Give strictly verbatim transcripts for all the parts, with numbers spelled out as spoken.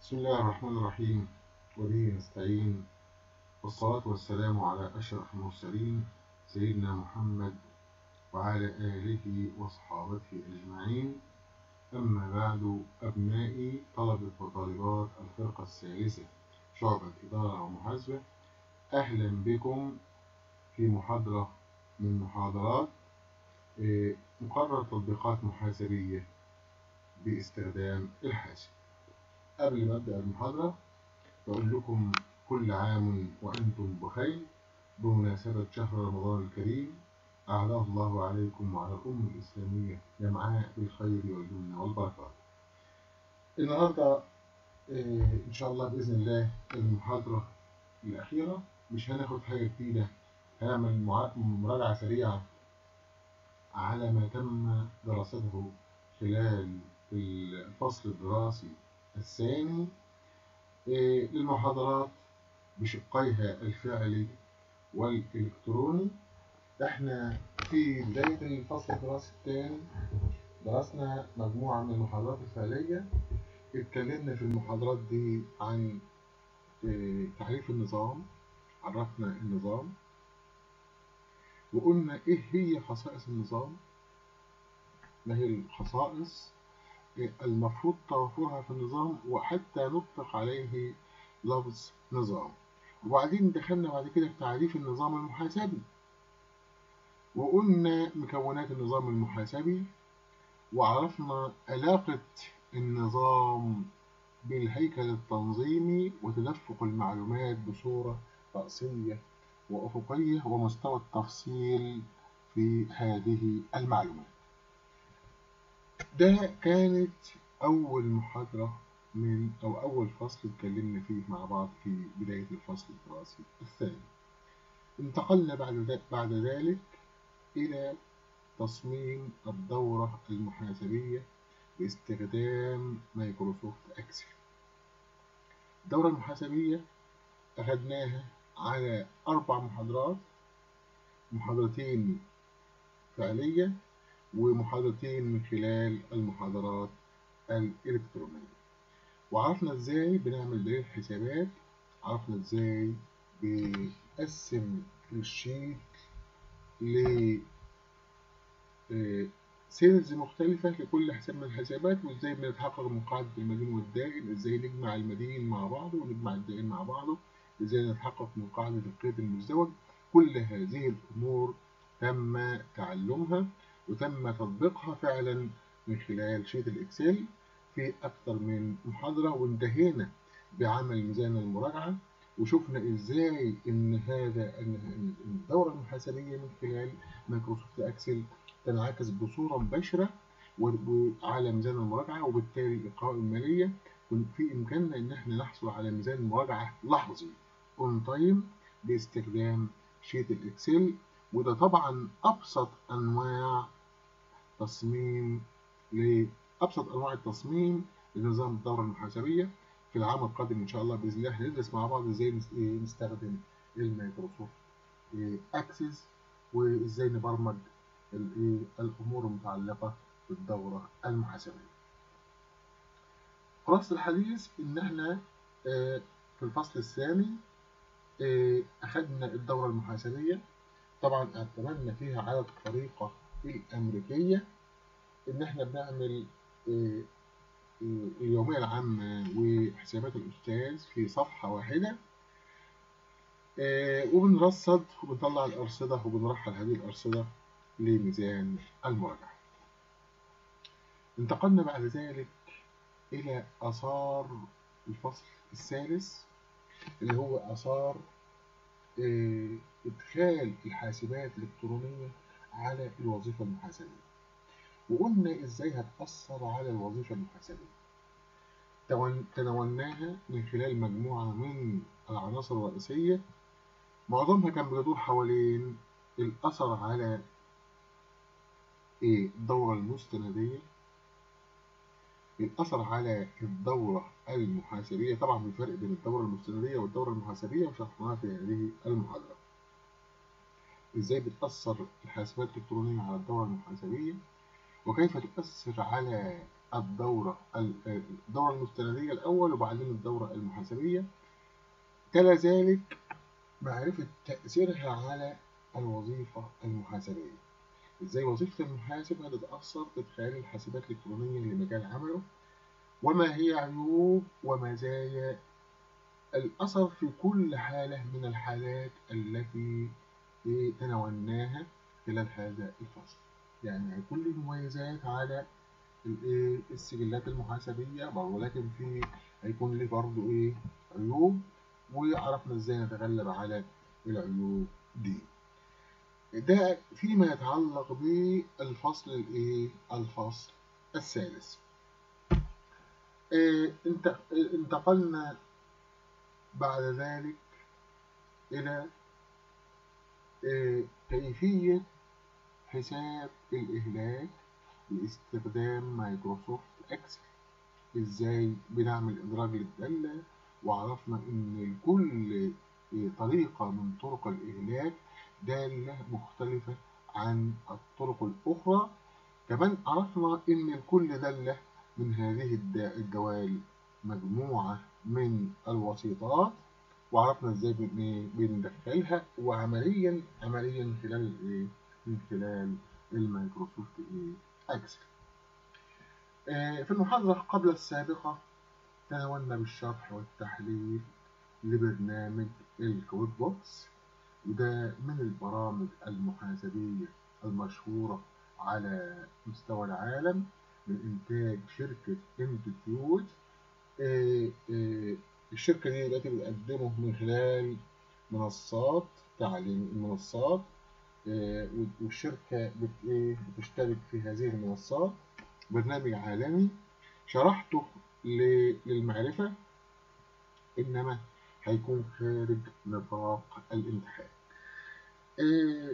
بسم الله الرحمن الرحيم، وبه نستعين، والصلاة والسلام على أشرف المرسلين سيدنا محمد وعلى آله وصحابته أجمعين. أما بعد، أبنائي طلبة وطالبات الفرقة الثالثة شعبة إدارة ومحاسبة، أهلا بكم في محاضرة من محاضرات مقرر تطبيقات محاسبية باستخدام الحاسب. قبل ما أبدأ المحاضرة بقول لكم كل عام وأنتم بخير بمناسبة شهر رمضان الكريم، أعلاه الله عليكم وعلى الأمة الإسلامية جمعاء بالخير واليمن والبركات. النهاردة إن شاء الله بإذن الله المحاضرة الأخيرة، مش هناخد حاجة جديدة، هنعمل مراجعة سريعة على ما تم دراسته خلال الفصل الدراسي الثاني للمحاضرات بشقيها الفعلي والإلكتروني. احنا في بداية الفصل الدراسي الثاني درسنا مجموعة من المحاضرات الفعلية. اتكلمنا في المحاضرات دي عن تعريف النظام، عرفنا النظام وقلنا ايه هي خصائص النظام، ما هي الخصائص المفروض توفرها في النظام وحتى نطلق عليه لفظ نظام. وبعدين دخلنا بعد كده في تعريف النظام المحاسبي، وقلنا مكونات النظام المحاسبي، وعرفنا علاقة النظام بالهيكل التنظيمي وتدفق المعلومات بصورة رأسية وأفقية ومستوى التفصيل في هذه المعلومات. ده كانت أول محاضرة من أو أول فصل اتكلمنا فيه مع بعض في بداية الفصل الدراسي الثاني. انتقلنا بعد بعد ذلك إلى تصميم الدورة المحاسبية باستخدام مايكروسوفت أكسل. الدورة المحاسبية أخذناها على أربع محاضرات، محاضرتين فعلية ومحاضرتين من خلال المحاضرات الإلكترونية. وعرفنا إزاي بنعمل دليل حسابات، عرفنا إزاي بنقسم الشيت ل سيلز مختلفة لكل حساب من الحسابات، وإزاي بنتحقق من قاعدة المدين والدائن، إزاي نجمع المدين مع بعضه ونجمع الدائن مع بعضه، إزاي نتحقق من قاعدة القيد المزدوج. كل هذه الأمور تم تعلمها وتم تطبيقها فعلا من خلال شيت الإكسل في أكثر من محاضرة، وانتهينا بعمل ميزان المراجعة وشفنا إزاي إن هذا إن الدورة المحاسبية من خلال مايكروسوفت أكسل تنعكس بصورة مباشرة وعلى ميزان المراجعة، وبالتالي القوائم المالية في إمكاننا إن احنا نحصل على ميزان مراجعة لحظي اون تايم باستخدام شيت الإكسل. وده طبعا أبسط أنواع تصميم لأبسط أنواع التصميم لنظام الدورة المحاسبية. في العام القادم إن شاء الله بإذن الله هندرس مع بعض إزاي نستخدم المايكروسوفت أكسس وإزاي نبرمج الأمور المتعلقة بالدورة المحاسبية. خلاصة الحديث إن إحنا في الفصل الثاني أخذنا الدورة المحاسبية، طبعا اعتمدنا فيها على الطريقة الأمريكية إن إحنا بنعمل اليومية العامة وحسابات الأستاذ في صفحة واحدة، وبنرصد وبنطلع الأرصدة وبنرحل هذه الأرصدة لميزان المراجعة. انتقلنا بعد ذلك إلى آثار الفصل الثالث اللي هو آثار إدخال الحاسبات الإلكترونية على الوظيفة المحاسبية، وقلنا إزاي هتأثر على الوظيفة المحاسبية. تناولناها من خلال مجموعة من العناصر الرئيسية، معظمها كان بيدور حوالين الأثر على الدورة المستندية، الأثر على الدورة المحاسبية. طبعا في فرق بين الدورة المستندية والدورة المحاسبية وشرحناها في هذه المحاضرة. إزاي بتأثر الحاسبات الإلكترونية على الدورة المحاسبية، وكيف تؤثر على الدورة الدورة المستندية الأول وبعدين الدورة المحاسبية. تلا ذلك معرفة تأثيرها على الوظيفة المحاسبية. إزاي وظيفة المحاسب هتتأثر بإدخال الحاسبات الإلكترونية لمجال عمله، وما هي عيوب ومزايا الأثر في كل حالة من الحالات التي تناولناها خلال هذا الفصل. يعني هيكون له مميزات على السجلات المحاسبية برضه، ولكن في هيكون له برضه إيه عيوب، وعرفنا إزاي نتغلب على العيوب دي. ده فيما يتعلق بالفصل الإيه الفصل الثالث. إيه انتقلنا بعد ذلك إلى إيه كيفية حساب الإهلاك باستخدام مايكروسوفت إكسل. إزاي بنعمل إدراج للدالة، وعرفنا إن لكل طريقة من طرق الإهلاك دالة مختلفة عن الطرق الأخرى. كمان عرفنا إن لكل دالة من هذه الدوال مجموعة من الوسيطات، وعرفنا ازاي بندخلها وعمليا عمليا من خلال ايه من خلال المايكروسوفت ايه اكسل. آه في المحاضرة قبل السابقة تناولنا بالشرح والتحليل لبرنامج الكود بوكس، وده من البرامج المحاسبية المشهورة على مستوى العالم من إنتاج شركة انتيتيود. آه آه الشركة دي دلوقتي بتقدمه من خلال منصات تعليم المنصات، آه والشركة بتشترك في هذه المنصات. برنامج عالمي شرحته للمعرفة، إنما هيكون خارج نطاق الامتحان. آه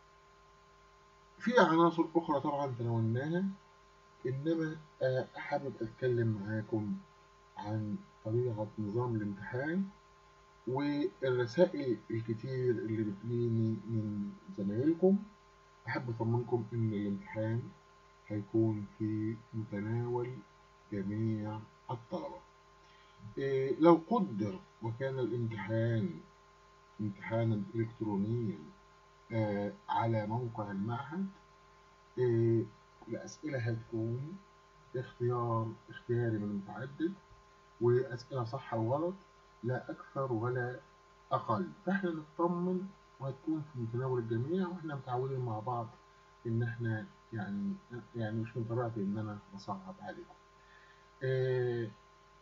في عناصر أخرى طبعا تناولناها، إنما آه حابب أتكلم معاكم عن طريقة نظام الامتحان والرسائل الكتير اللي بتجيني من زمايلكم. أحب أطمنكم إن الامتحان هيكون في متناول جميع الطلبة. إيه لو قدر وكان الامتحان امتحانا إلكترونيا آه على موقع المعهد، إيه الأسئلة هتكون اختيار اختياري من متعدد، وأسئلة صح وغلط لا أكثر ولا أقل. فإحنا نطمن وهتكون في متناول الجميع، وإحنا متعودين مع بعض إن إحنا يعني يعني مش من طبيعتي إن أنا بصعب عليكم. إيه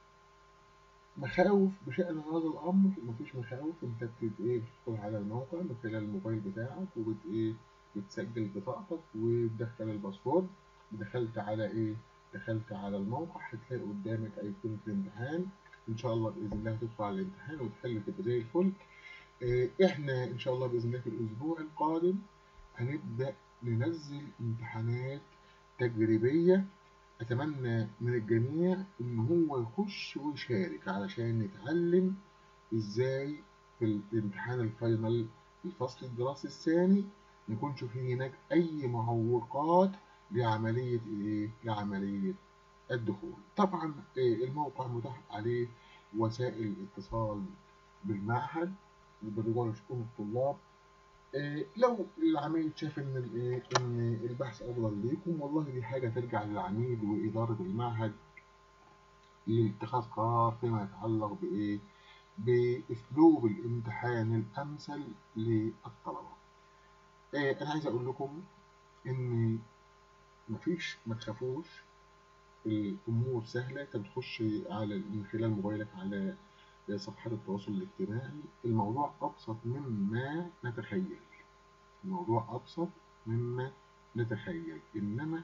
مخاوف بشأن هذا الأمر؟ مفيش مخاوف. أنت بت إيه بتدخل على الموقع من خلال الموبايل بتاعك، وبت إيه بتسجل بطاقتك وتدخل الباسورد. دخلت على إيه دخلت على الموقع، هتلاقي قدامك أيقونة الامتحان. إن شاء الله بإذن الله هتدخل على الامتحان وتحل تبقى زي الفل. إحنا إن شاء الله بإذن الله في الأسبوع القادم هنبدأ ننزل امتحانات تجريبية. أتمنى من الجميع إن هو يخش ويشارك علشان نتعلم إزاي في الامتحان الفاينل الفصل الدراسي الثاني ما يكونش فيه هناك أي معوقات لعملية إيه؟ لعملية الدخول. طبعا الموقع متاح عليه وسائل اتصال بالمعهد برجال شؤون الطلاب. إيه لو العميد شاف ان الايه ان البحث افضل ليكم، والله دي حاجه ترجع للعميد واداره المعهد لاتخاذ قرار فيما يتعلق بايه باسلوب الامتحان الامثل للطلبه. إيه انا عايز اقول لكم ان مفيش ما تخافوش، الامور سهله. انت بتخش على من خلال موبايلك على صفحات التواصل الاجتماعي. الموضوع ابسط مما نتخيل، الموضوع أبسط مما نتخيل، إنما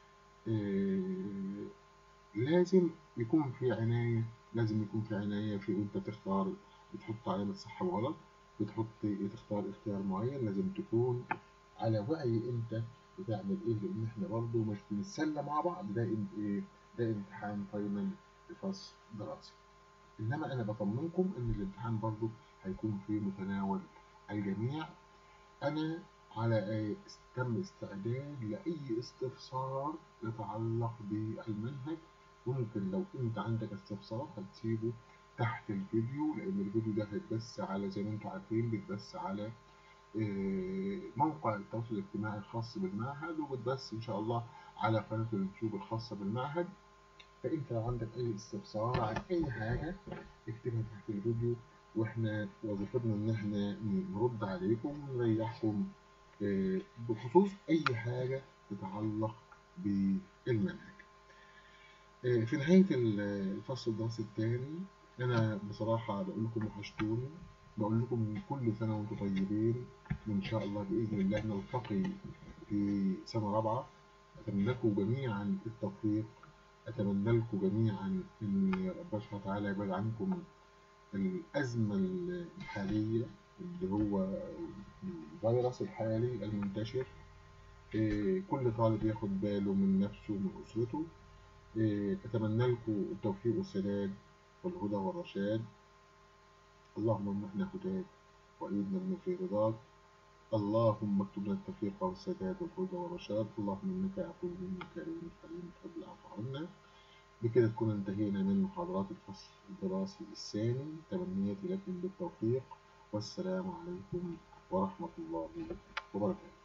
آه لازم يكون في عناية لازم يكون في عناية في وأنت بتختار، بتحط علامة صح وغلط، بتحط تختار اختيار معين. لازم تكون على وعي أنت بتعمل إيه، لأن إحنا برضه مش بنتسلى مع بعض. ده إيه ده امتحان فاينل لفصل دراسي، إنما أنا بطمنكم إن الامتحان برضه هيكون في متناول الجميع. أنا على تم استعداد لأي استفسار يتعلق بالمنهج. ممكن لو انت عندك استفسار هتسيبه تحت الفيديو، لان الفيديو ده هيتبث على زي ما انتم عارفين بيتبث على موقع التواصل الاجتماعي الخاص بالمعهد، وبتبث ان شاء الله على قناة اليوتيوب الخاصة بالمعهد. فانت لو عندك اي استفسار عن اي حاجة اكتبها تحت الفيديو، واحنا وظيفتنا ان احنا نرد عليكم ونريحكم بخصوص اي حاجة تتعلق بالمنهج. في نهاية الفصل الدراسي الثاني انا بصراحة بقول لكم وحشتوني، بقول لكم كل سنة وانتم طيبين، وان شاء الله باذن الله نلتقي في سنة رابعة. اتمنى لكم جميعا التوفيق، اتمنى لكم جميعا ان ربنا سبحانه وتعالى يبعد عنكم الازمة الحالية اللي هو الفيروس الحالي المنتشر. كل طالب ياخد باله من نفسه ومن اسرته. اتمنى لكم التوفيق والسداد والهدى والرشاد. اللهم امنحنا هداك وأيدنا بما في رضاك. اللهم اكتب لنا التوفيق والسداد والهدى والرشاد. اللهم انك عفو كريم حليم تحب العفو عنا. بكده تكون انتهينا من محاضرات الفصل الدراسي الثاني. تمنياتي لكم بالتوفيق، والسلام عليكم ورحمة الله وبركاته.